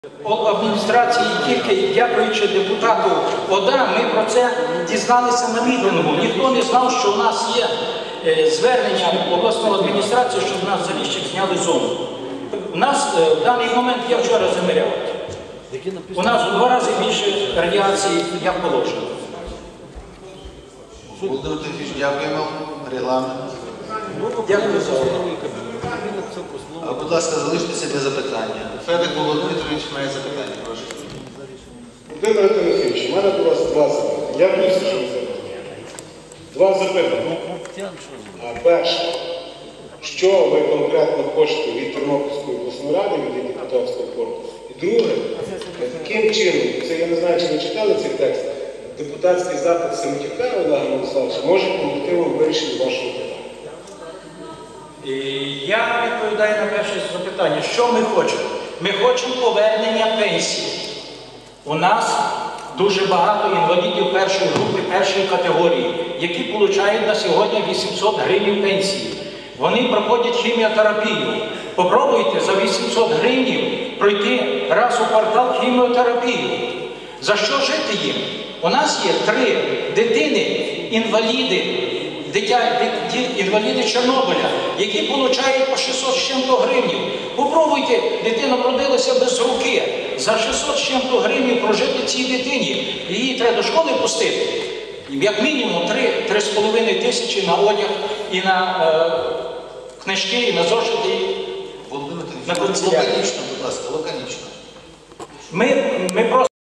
Адміністрації, тільки дякуючи депутату ОДА, ми про це дізналися на мітингу. Ніхто не знав, що у нас є звернення обласної адміністрації, щоб нас за Заліщик зняли зону. У нас в даний момент, я вчора заміряв, у нас у 2 рази більше радіації, як положено. Володимир Тихович, дякуємо. Регламент. Дякую за увагу. Будь ласка, залиштеся для запитання. Федик Володимир Дмитрович має запитання, прошу. Володимир Тимофійович, у мене до вас 2 запитання. Я вислухаю запитання. 2 запитання. Перше, що ви конкретно хочете від Тернопільської обласної ради, від депутатського корпусу? І друге, яким чином, це я не знаю, чи ви читали цей текст, депутатський запит Семетюка Олега Мирославовича може допомогти вам вирішити вашого питання? Я відповідаю на перше запитання. Що ми хочемо? Ми хочемо повернення пенсії. У нас дуже багато інвалідів першої групи, першої категорії, які отримують на сьогодні 800 гривень пенсії. Вони проходять хіміотерапію. Попробуйте за 800 гривень пройти раз у квартал хіміотерапію. За що жити їм? У нас є 3 дитини-інваліди, інваліди Чорнобиля, які отримують по 600 з чим-то гривень. Попробуйте, дитина народилася без руки, за 600 з чим-то гривень прожити цій дитині. Її треба до школи пустити. Як мінімум 3,5 тисячі на одяг і на книжки, і на зошити. Володимир Тихович, лаконічно, будь ласка, лаконічно. Ми просто